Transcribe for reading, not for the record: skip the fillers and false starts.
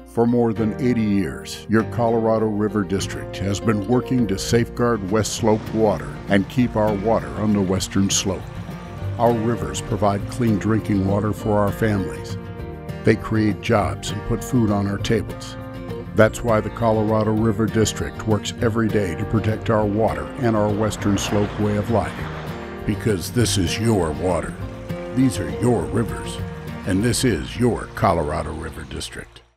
For more than 80 years, your Colorado River District has been working to safeguard West Slope water and keep our water on the western slope. Our rivers provide clean drinking water for our families. They create jobs and put food on our tables. That's why the Colorado River District works every day to protect our water and our western slope way of life. Because this is your water, these are your rivers, and this is your Colorado River District.